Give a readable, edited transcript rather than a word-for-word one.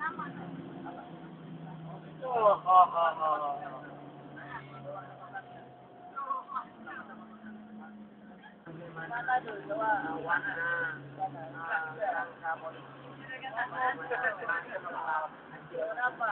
Oh, oh, oh, oh. Mana tuh coba warna kamu kenapa?